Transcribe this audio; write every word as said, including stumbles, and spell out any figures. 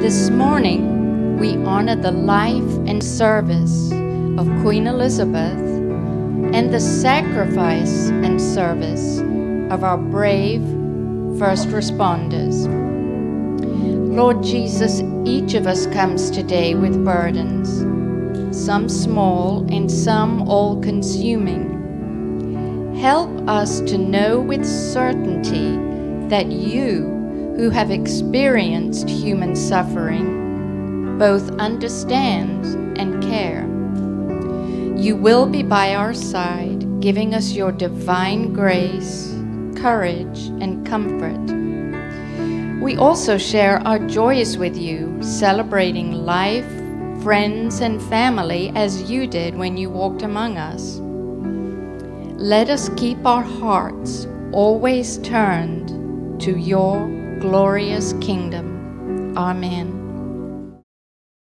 This morning, we honor the life and service of Queen Elizabeth and the sacrifice and service of our brave first responders. Lord Jesus, each of us comes today with burdens, some small and some all-consuming. Help us to know with certainty that you, who have experienced human suffering, both understand and care. You will be by our side, giving us your divine grace, courage, and comfort. We also share our joys with you, celebrating life, friends, and family as you did when you walked among us. Let us keep our hearts always turned to your glorious kingdom. Amen.